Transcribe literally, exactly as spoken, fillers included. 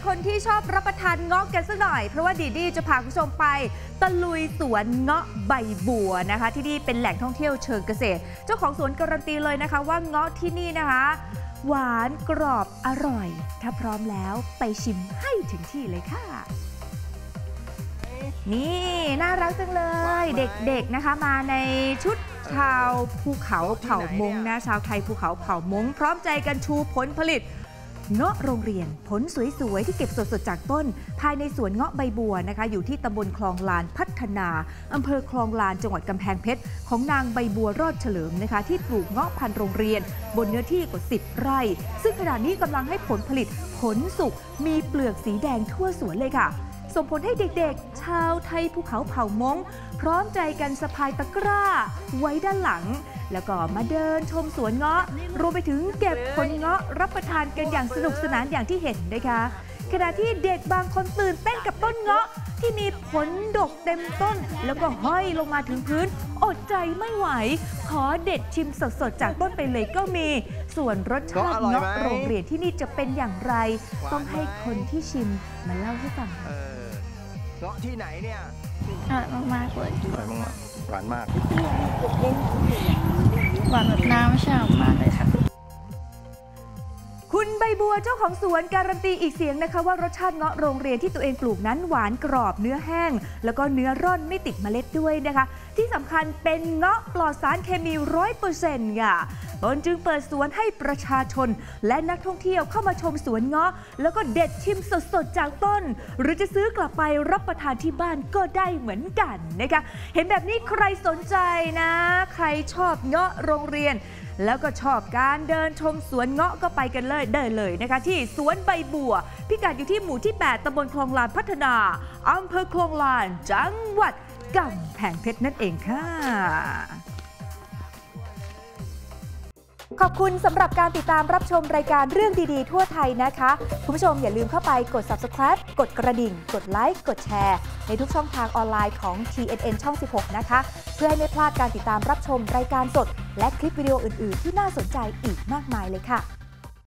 คนที่ชอบรับประทานเงาะกันสักหน่อยเพราะว่าดีดีจะพาคุณผู้ชมไปตะลุยสวนเงาะใบบัวนะคะที่นี่เป็นแหล่งท่องเที่ยวเชิงเกษตรเจ้าของสวนการันตีเลยนะคะว่าเงาะที่นี่นะคะหวานกรอบอร่อยถ้าพร้อมแล้วไปชิมให้ถึงที่เลยค่ะนี่น่ารักจังเลยเด็กๆนะคะมาในชุดชาวภูเขาเผ่ามงนะชาวไทยภูเขาเผ่ามงพร้อมใจกันชูผลผลิตเงาะโรงเรียนผลสวยๆที่เก็บสดๆจากต้นภายในสวนเงาะใบบัวนะคะอยู่ที่ตำบลคลองลานพัฒนาอำเภอคลองลานจังหวัดกำแพงเพชรของนางใบบัวรอดเฉลิมนะคะที่ปลูกเงาะพันธุ์โรงเรียนบนเนื้อที่กว่าสิบไร่ซึ่งขณะนี้กำลังให้ผลผลิตผลสุกมีเปลือกสีแดงทั่วสวนเลยค่ะส่งผลให้เด็กๆชาวไทยภูเขาเผ่ามงพร้อมใจกันสะพายตะกร้าไว้ด้านหลังแล้วก็มาเดินชมสวนเงาะรวมไปถึงเก็บผลเงาะรับประทานกันอย่างสนุกสนานอย่างที่เห็นนะคะขณะที่เด็กบางคนตื่นเต้นกับต้นเงาะที่มีผลดกเต็มต้นแล้วก็ห้อยลงมาถึงพื้นอดใจไม่ไหวขอเด็ดชิมสดๆจากต้นไปเลยก็มีส่วนรสชาติเงาะโรงเรียนที่นี่จะเป็นอย่างไรต้องให้คนที่ชิมมาเล่าให้ฟังค่ะเงาะที่ไหนเนี่ยอร่อยมากๆเลยอร่อยมากหวานมากหวานแบบน้ำฉ่ำมากเลยค่ะคุณใบบัวเจ้าของสวนการันตีอีกเสียงนะคะว่ารสชาติเงาะโรงเรียนที่ตัวเองปลูกนั้นหวานกรอบเนื้อแห้งแล้วก็เนื้อร่อนไม่ติดเมล็ดด้วยนะคะที่สำคัญเป็นเงาะปลอดสารเคมีร้อยเปอร์เซ็นต์ค่ะตนจึงเปิดสวนให้ประชาชนและนักท่องเที่ยวเข้ามาชมสวนเงาะแล้วก็เด็ดชิมสดๆจากต้นหรือจะซื้อกลับไปรับประทานที่บ้านก็ได้เหมือนกันนะคะเห็นแบบนี้ใครสนใจนะใครชอบเงาะโรงเรียนแล้วก็ชอบการเดินชมสวนเงาะก็ไปกันเลยได้เลยนะคะที่สวนใบบัวพิกัดอยู่ที่หมู่ที่แปดตำบลคลองลานพัฒนาอำเภอคลองลานจังหวัดกำแพงเพชรนั่นเองค่ะขอบคุณสำหรับการติดตามรับชมรายการเรื่องดีๆทั่วไทยนะคะคุณผู้ชมอย่าลืมเข้าไปกด ซับสไครบ์ กดกระดิ่งกดไลค์กดแชร์ในทุกช่องทางออนไลน์ของ ที เอ็น เอ็น ช่อง สิบหกนะคะเพื่อให้ไม่พลาดการติดตามรับชมรายการสดและคลิปวิดีโออื่นๆที่น่าสนใจอีกมากมายเลยค่ะ